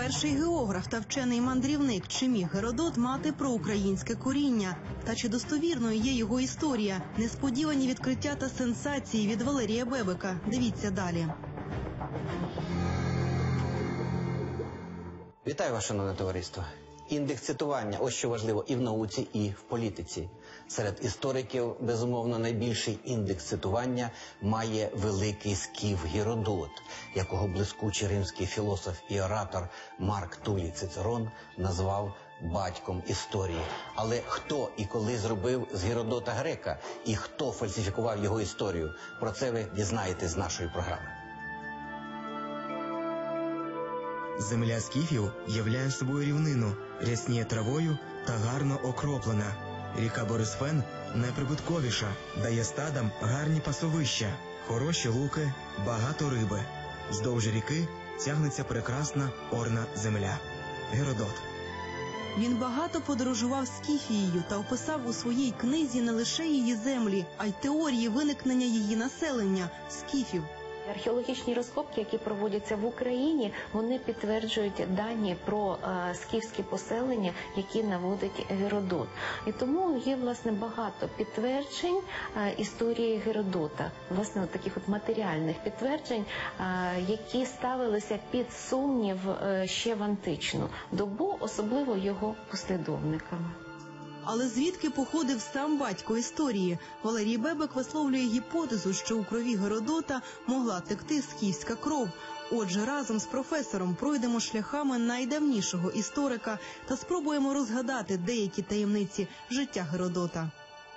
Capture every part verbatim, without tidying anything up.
Перший географ та вчений-мандрівник, чи міг Геродот мати проукраїнське коріння? Та чи достовірною є його історія? Несподівані відкриття та сенсації від Валерія Бебека. Дивіться далі. Вітаю вас, шановне товариство. Індекс цитування – ось що важливо і в науці, і в політиці. Серед істориків, безумовно, найбільший індекс цитування має великий скіф Геродот, якого блискучий римський філософ і оратор Марк Тулій Цицерон назвав батьком історії. Але хто і коли зробив з Геродота грека, і хто фальсифікував його історію, про це ви дізнаєтесь з нашої програми. Земля скіфів являє собою рівнину, рясніє травою та гарно окроплена. Ріка Борисфен найприбутковіша, дає стадам гарні пасовища, хороші луки, багато риби. Вздовж ріки тягнеться прекрасна орна земля. Геродот. Він багато подорожував Скіфією та описав у своїй книзі не лише її землі, а й теорії виникнення її населення – скіфів. Археологічні розкопки, які проводяться в Україні, вони підтверджують дані про е, скіфські поселення, які наводить Геродот. І тому є, власне, багато підтверджень е, історії Геродота, власне, от таких от матеріальних підтверджень, е, які ставилися під сумнів е, ще в античну добу, особливо його послідовниками. Але звідки походив сам батько історії? Валерій Бебек висловлює гіпотезу, що у крові Геродота могла текти скіфська кров. Отже, разом з професором пройдемо шляхами найдавнішого історика та спробуємо розгадати деякі таємниці життя Геродота.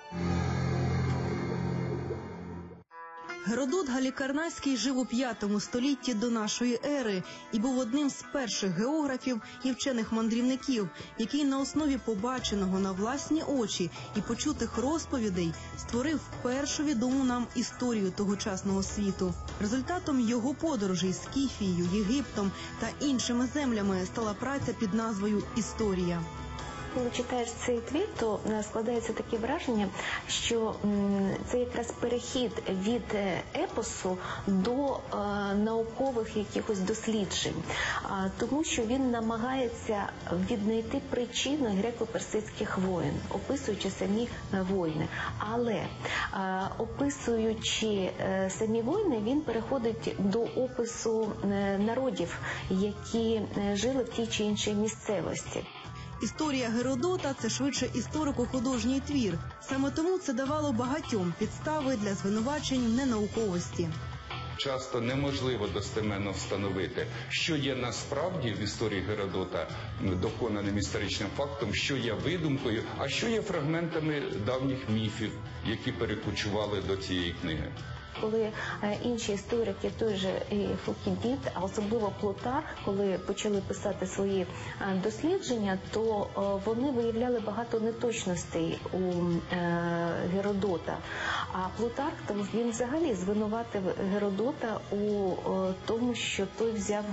Геродот Галікарнаський жив у п'ятому столітті до нашої ери і був одним з перших географів і вчених-мандрівників, який на основі побаченого на власні очі і почутих розповідей створив першу відому нам історію тогочасного світу. Результатом його подорожей Скіфією, Єгиптом та іншими землями стала праця під назвою «Історія». Коли читаєш цей твір, то складається таке враження, що це якраз перехід від епосу до е, наукових якихось досліджень, а, тому що він намагається віднайти причину греко-персидських воєн, описуючи самі воїни. Але е, описуючи е, самі воїни, він переходить до опису е, народів, які е, жили в тій чи іншій місцевості. Історія Геродота – це швидше історико-художній твір. Саме тому це давало багатьом підстави для звинувачень в ненауковості. Часто неможливо достеменно встановити, що є насправді в історії Геродота доконаним історичним фактом, що є видумкою, а що є фрагментами давніх міфів, які перекочували до цієї книги. Коли інші історики, той же Фукідід, а особливо Плутарх, коли почали писати свої дослідження, то вони виявляли багато неточностей у Геродота. А Плутарх, він взагалі звинуватив Геродота у тому, що той взяв,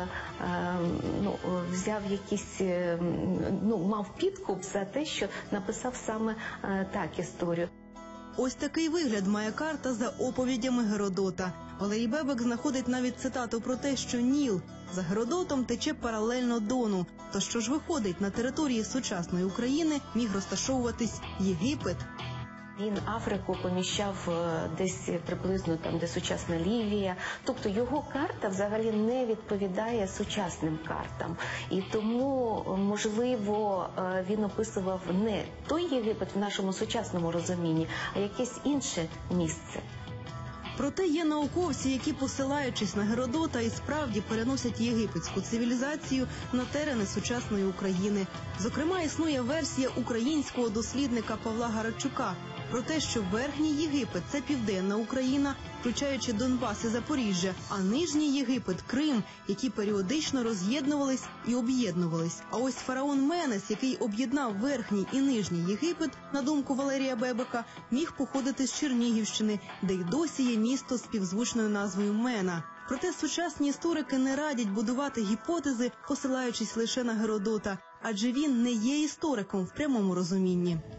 ну, взяв якісь, ну, мав підкуп за те, що написав саме так історію. Ось такий вигляд має карта за оповідями Геродота. Валерій Бебек знаходить навіть цитату про те, що Ніл за Геродотом тече паралельно Дону. То що ж виходить, на території сучасної України міг розташовуватись Єгипет? Він Африку поміщав десь приблизно там, де сучасна Лівія. Тобто його карта взагалі не відповідає сучасним картам. І тому, можливо, він описував не той Єгипет в нашому сучасному розумінні, а якесь інше місце. Проте є науковці, які, посилаючись на Геродота, і справді переносять єгипетську цивілізацію на терени сучасної України. Зокрема, існує версія українського дослідника Павла Гарачука про те, що Верхній Єгипет – це південна Україна, включаючи Донбас і Запоріжжя, а Нижній Єгипет – Крим, які періодично роз'єднувались і об'єднувались. А ось фараон Менес, який об'єднав Верхній і Нижній Єгипет, на думку Валерія Бебека, міг походити з Чернігівщини, де й досі є місто з співзвучною назвою Мена. Проте сучасні історики не радять будувати гіпотези, посилаючись лише на Геродота, адже він не є істориком в прямому розумінні.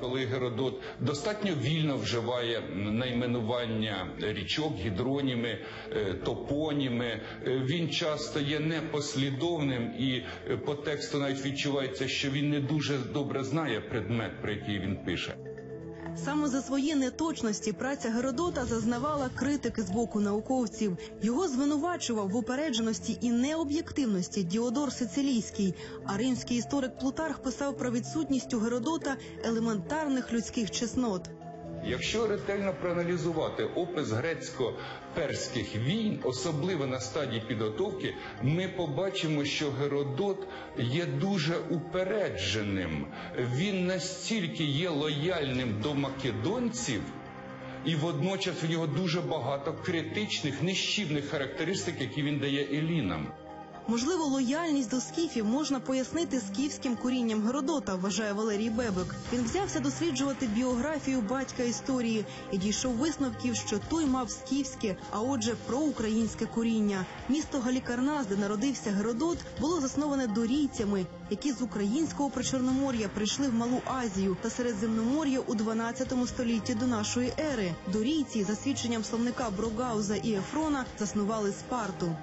Коли Геродот достатньо вільно вживає найменування річок, гідроніми, топоніми, він часто є непослідовним і по тексту навіть відчувається, що він не дуже добре знає предмет, про який він пише. Саме за свої неточності праця Геродота зазнавала критики з боку науковців. Його звинувачував в упередженості і необ'єктивності Діодор Сицилійський, а римський історик Плутарх писав про відсутність у Геродота елементарних людських чеснот. Якщо ретельно проаналізувати опис грецько-перських війн, особливо на стадії підготовки, ми побачимо, що Геродот є дуже упередженим. Він настільки є лояльним до македонців, і водночас в нього дуже багато критичних, нищівних характеристик, які він дає елінам. Можливо, лояльність до скіфів можна пояснити скіфським корінням Геродота, вважає Валерій Бебек. Він взявся досліджувати біографію батька історії і дійшов висновків, що той мав скіфське, а отже, проукраїнське коріння. Місто Галікарнас, де народився Геродот, було засноване дорійцями, які з українського причорномор'я прийшли в Малу Азію та Середземномор'я у дванадцятому столітті до нашої ери. Дорійці, за свідченням словника Брогауза і Ефрона, заснували Спарту.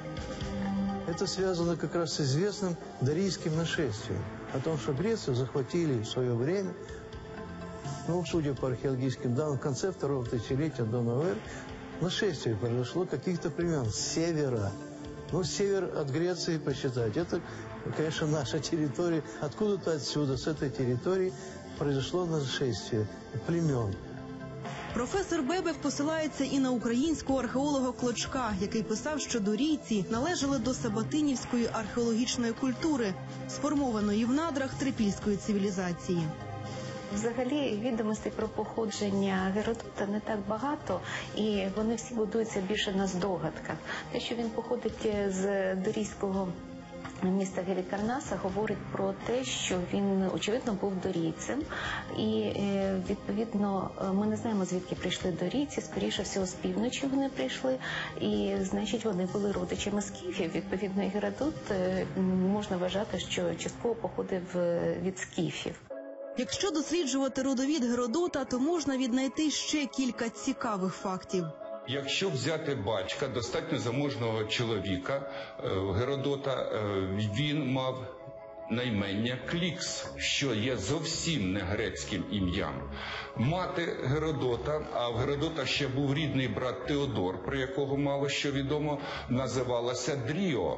Это связано как раз с известным дарийским нашествием. О том, что Грецию захватили в свое время, ну, судя по археологическим данным, в конце второго тысячелетия до новой эры, нашествие произошло каких-то племен с севера. Ну, север от Греции посчитать. Это, конечно, наша территория. Откуда-то отсюда, с этой территории, произошло нашествие племен. Професор Бебек посилається і на українського археолога Клочка, який писав, що дорійці належали до сабатинівської археологічної культури, сформованої в надрах трипільської цивілізації. Взагалі відомостей про походження Геродота не так багато, і вони всі будуються більше на здогадках. Те, що він походить з дорійського міста Галікарнаса, говорить про те, що він, очевидно, був дорійцем. І, відповідно, ми не знаємо, звідки прийшли дорійці. Скоріше всього, з півночі вони прийшли. І, значить, вони були родичами скіфів. Відповідно, і Геродот можна вважати, що частково походив від скіфів. Якщо досліджувати родовід Геродота, то можна віднайти ще кілька цікавих фактів. Якщо взяти батька, достатньо заможного чоловіка Геродота, він мав наймення Клікс, що є зовсім не грецьким ім'ям. Мати Геродота, а в Геродота ще був рідний брат Теодор, про якого мало що відомо, називалася Дріо.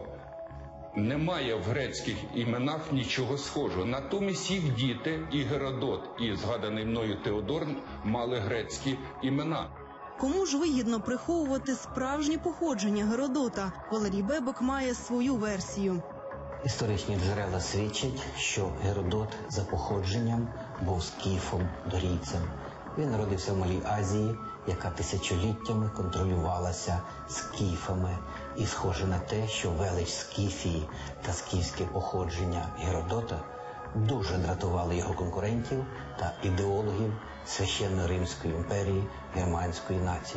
Немає в грецьких іменах нічого схожого. Натомість їх діти, і Геродот, і згаданий мною Теодор, мали грецькі імена. Кому ж вигідно приховувати справжнє походження Геродота? Валерій Бебек має свою версію. Історичні джерела свідчать, що Геродот за походженням був скіфом-дорійцем. Він народився в Малій Азії, яка тисячоліттями контролювалася скіфами. І схоже на те, що велич Скіфії та скіфське походження Геродота дуже дратували його конкурентів та ідеологів священно-римської імперії германської нації.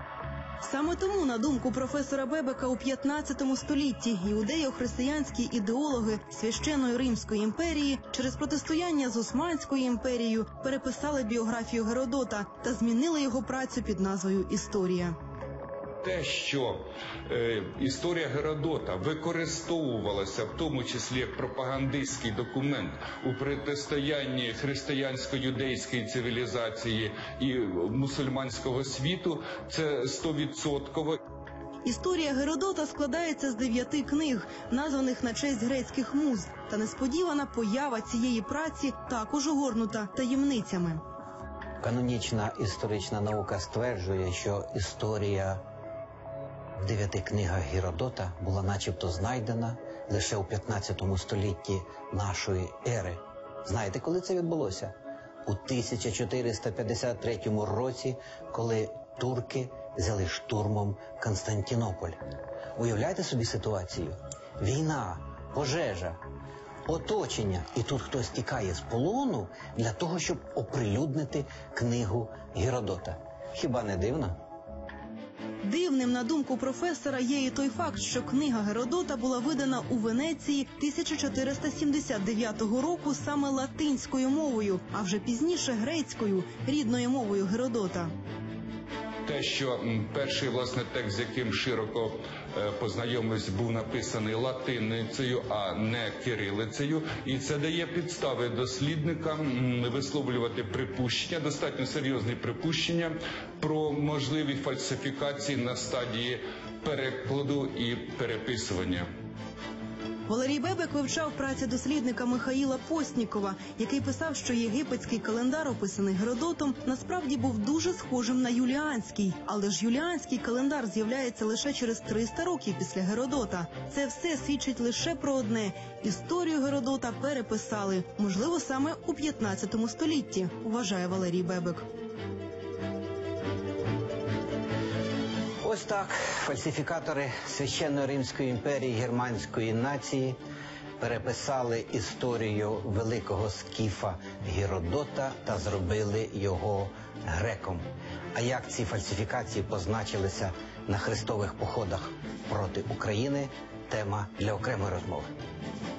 Саме тому, на думку професора Бебека, у п'ятнадцятому столітті іудео-християнські ідеологи священної Римської імперії через протистояння з Османською імперією переписали біографію Геродота та змінили його працю під назвою «Історія». Те, що е, історія Геродота використовувалася, в тому числі як пропагандистський документ у протистоянні християнсько-юдейської цивілізації і мусульманського світу, це стовідсотково. Історія Геродота складається з дев'яти книг, названих на честь грецьких муз, та несподівана поява цієї праці також огорнута таємницями. Канонічна історична наука стверджує, що історія в дев'яти книгах Геродота була начебто знайдена лише у п'ятнадцятому столітті нашої ери. Знаєте, коли це відбулося? У тисяча чотириста п'ятдесят третьому році, коли турки взяли штурмом Константинополь. Уявляєте собі ситуацію? Війна, пожежа, оточення, і тут хтось тікає з полону для того, щоб оприлюднити книгу Геродота. Хіба не дивно? Дивним, на думку професора, є і той факт, що книга Геродота була видана у Венеції тисяча чотириста сімдесят дев'ятого року саме латинською мовою, а вже пізніше грецькою, рідною мовою Геродота. Те, що м, перший, власне, текст, з яким широко е, познайомились, був написаний латиницею, а не кирилицею, і це дає підстави дослідникам м, висловлювати припущення, достатньо серйозні припущення про можливі фальсифікації на стадії перекладу і переписування. Валерій Бебек вивчав праці дослідника Михаїла Постнікова, який писав, що єгипетський календар, описаний Геродотом, насправді був дуже схожим на юліанський. Але ж юліанський календар з'являється лише через триста років після Геродота. Це все свідчить лише про одне – історію Геродота переписали, можливо, саме у п'ятнадцятому столітті, вважає Валерій Бебек. Ось так фальсифікатори Священної Римської імперії германської нації переписали історію великого скіфа Геродота та зробили його греком. А як ці фальсифікації позначилися на хрестових походах проти України – тема для окремої розмови.